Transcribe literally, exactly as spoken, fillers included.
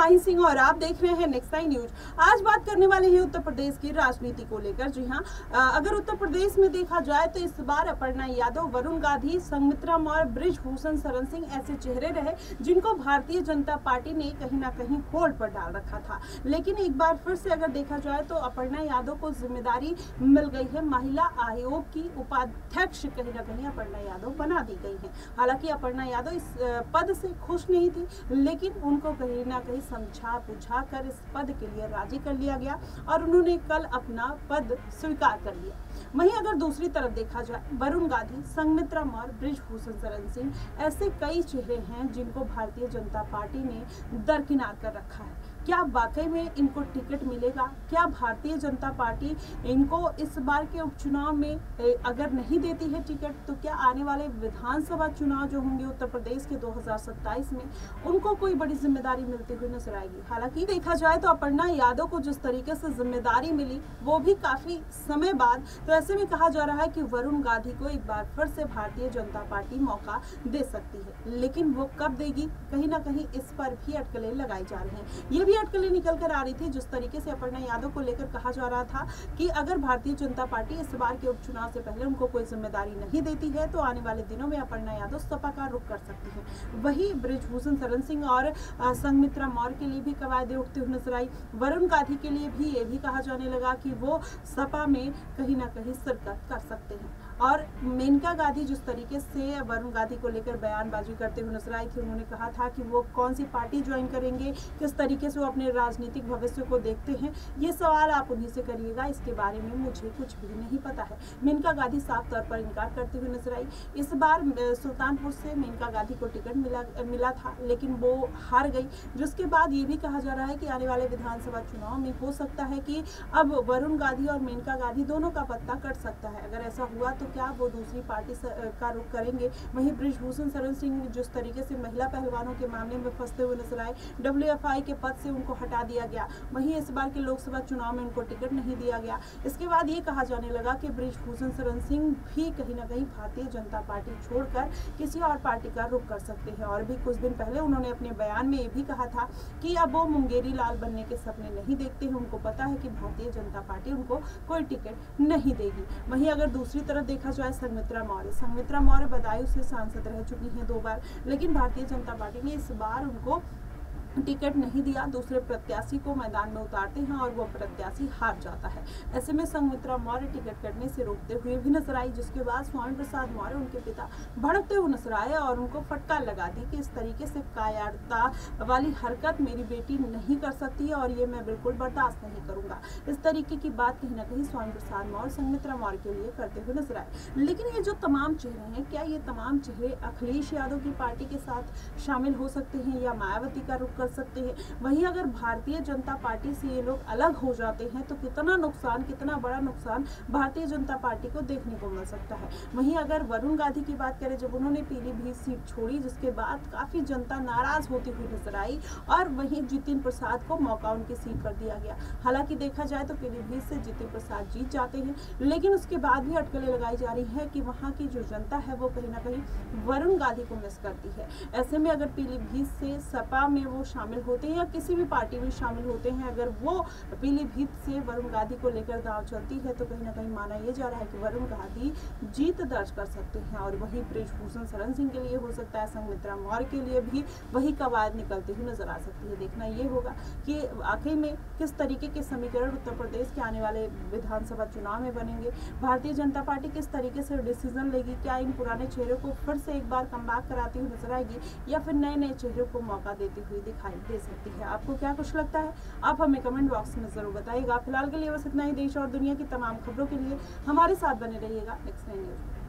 माही सिंह और आप देख रहे हैं नेक्स्ट नाइन न्यूज। आज बात करने वाले हैं उत्तर प्रदेश की राजनीति को लेकर। जी हां, अगर उत्तर प्रदेश में देखा जाए तो इस बार अपर्णा यादव, वरुण गांधी, संघमित्रा मौर्य, बृजभूषण शरण सिंह ऐसे चेहरे रहे जिनको भारतीय जनता पार्टी ने कहीं ना कहीं होल्ड पर डाल रखा था। लेकिन एक बार फिर से अगर देखा जाए तो अपर्णा यादव को जिम्मेदारी मिल गई है। महिला आयोग की उपाध्यक्ष कहीं ना कहीं अपर्णा यादव बना दी गई है। हालांकि अपर्णा यादव इस पद से खुश नहीं थी, लेकिन उनको कहीं ना कहीं समझा बुझा कर इस पद के लिए राजी कर लिया गया और उन्होंने कल अपना पद स्वीकार कर लिया। वहीं अगर दूसरी तरफ देखा जाए, वरुण गांधी, संघमित्रा मौर्य, बृजभूषण शरण सिंह ऐसे कई चेहरे हैं जिनको भारतीय जनता पार्टी ने दरकिनार कर रखा है। क्या वाकई में इनको टिकट मिलेगा? क्या भारतीय जनता पार्टी इनको इस बार के उपचुनाव में अगर नहीं देती है टिकट, तो क्या आने वाले विधानसभा चुनाव जो होंगे उत्तर प्रदेश के दो हज़ार सत्ताईस में उनको कोई बड़ी जिम्मेदारी मिलती हुई नजर आएगी? हालांकि देखा जाए तो अपर्णा यादव को जिस तरीके से जिम्मेदारी मिली वो भी काफी समय बाद, तो ऐसे में कहा जा रहा है कि वरुण गांधी को एक बार फिर से भारतीय जनता पार्टी मौका दे सकती है। लेकिन वो कब देगी, कहीं ना कहीं इस पर भी अटकलें लगाई जा रही हैं। ये भी अटकलें निकल कर आ रही थी जिस तरीके से अपर्णा यादव को लेकर कहा जा रहा था कि अगर भारतीय जनता पार्टी इस बार के उपचुनाव से पहले उनको कोई जिम्मेदारी नहीं देती है तो आने वाले दिनों में अपर्णा यादव सपा का रुख कर सकती है। वही बृजभूषण शरण सिंह और संघमित्रा मौर्य के लिए भी कवायदें उठती हुई नजर आई। वरुण गांधी के लिए भी ये भी कहा जाने लगा कि वो सपा में कहीं ना कहीं शिरकत कर सकते हैं। और मेनका गांधी जिस तरीके से वरुण गांधी को लेकर बयानबाजी करते हुए नजर आई थी, उन्होंने कहा था कि वो कौन सी पार्टी ज्वाइन करेंगे, किस तरीके से वो अपने राजनीतिक भविष्य को देखते हैं, ये सवाल आप उन्हीं से करिएगा, इसके बारे में मुझे कुछ भी नहीं पता है। मेनका गांधी साफ तौर पर इनकार करते हुए नजर आई। इस बार सुल्तानपुर से मेनका गांधी को टिकट मिला मिला था, लेकिन वो हार गई। जिसके बाद ये भी कहा जा रहा है कि आने वाले विधानसभा चुनाव में हो सकता है कि अब वरुण गांधी और मेनका गांधी दोनों का पत्ता कट सकता है। अगर ऐसा हुआ तो क्या वो दूसरी पार्टी का रुख करेंगे? वहीं बृजभूषण शरण सिंह जिस तरीके से महिला पहलवानों के मामले में फंसते हुए नजर आए, डब्ल्यू एफ आई के पद से उनको हटा दिया गया। वहीं इस बार के लोकसभा चुनाव में उनको टिकट नहीं दिया गया। इसके बाद ये कहा जाने लगा कि बृजभूषण शरण सिंह भी कहीं ना कहीं भारतीय जनता पार्टी छोड़कर किसी और पार्टी का रुख कर सकते हैं। और भी कुछ दिन पहले उन्होंने अपने बयान में ये भी कहा था कि अब वो मुंगेरी लाल बनने के सपने नहीं देखते हैं। उनको पता है कि भारतीय जनता पार्टी उनको कोई टिकट नहीं देगी। वहीं अगर दूसरी तरफ देखा जाए, संघमित्रा मौर्य संघमित्रा मौर्य बदायूं से सांसद रह चुकी हैं दो बार, लेकिन भारतीय जनता पार्टी ने इस बार उनको टिकट नहीं दिया। दूसरे प्रत्याशी को मैदान में उतारते हैं और वो प्रत्याशी हार जाता है। ऐसे में संघमित्रा मौर्य टिकट कटने से रोकते हुए भी नजर आई, जिसके बाद स्वामी प्रसाद मौर्य उनके पिता भड़कते हुए नजर आए और उनको फटकार लगा दी कि इस तरीके से कायरता वाली हरकत मेरी बेटी नहीं कर सकती है और ये मैं बिल्कुल बर्दाश्त नहीं करूंगा। इस तरीके की बात कहीं ना कहीं स्वामी प्रसाद मौर्य संघमित्रा मौर्य के लिए करते हुए नजर आए। लेकिन ये जो तमाम चेहरे हैं, क्या ये तमाम चेहरे अखिलेश यादव की पार्टी के साथ शामिल हो सकते हैं या मायावती का रुख कर सकते हैं? वहीं अगर भारतीय जनता पार्टी से ये लोग अलग हो जाते हैं तो कितना नुकसान, कितना बड़ा नुकसान भारतीय जनता पार्टी को देखने को मिल सकता है। वहीं अगर वरुण गांधी की बात करें, जब उन्होंने पीलीभीत सीट छोड़ी जिसके बाद काफी जनता नाराज होती हुई नजर आई और वहीं जितिन प्रसाद को मौका उनकी सीट पर दिया गया। हालांकि देखा जाए तो पीलीभीत से जितिन प्रसाद जीत जाते हैं, लेकिन उसके बाद भी अटकलें लगाई जा रही है कि वहां की जो जनता है वो कहीं ना कहीं वरुण गांधी को मिस करती है। ऐसे में अगर पीलीभीत से सपा में वो शामिल होते हैं या किसी भी पार्टी में शामिल होते हैं, अगर वो पीलीभीत से वरुण गांधी को लेकर दांव चलती है तो कहीं ना कहीं माना यह जा रहा है कि वरुण गांधी जीत दर्ज कर सकते हैं। और वही बृजभूषण शरण सिंह के लिए हो सकता है, संघमित्रा मौर्य के लिए भी वही कवायद निकलती हुई नजर आ सकती है। देखना ये होगा कि आखिर में किस तरीके के समीकरण उत्तर प्रदेश के आने वाले विधानसभा चुनाव में बनेंगे। भारतीय जनता पार्टी किस तरीके से डिसीजन लेगी? क्या इन पुराने चेहरों को फिर से एक बार कमबैक कराती हुई नजर आएगी या फिर नए नए चेहरों को मौका देती हुई दिखाई दे सकती है? आपको क्या कुछ लगता है? आप हमें कमेंट बॉक्स में जरूर बताइएगा। फिलहाल के लिए बस इतना ही। देश और दुनिया की तमाम खबरों के लिए हमारे साथ बने रहिएगा नेक्स्ट नाइन न्यूज।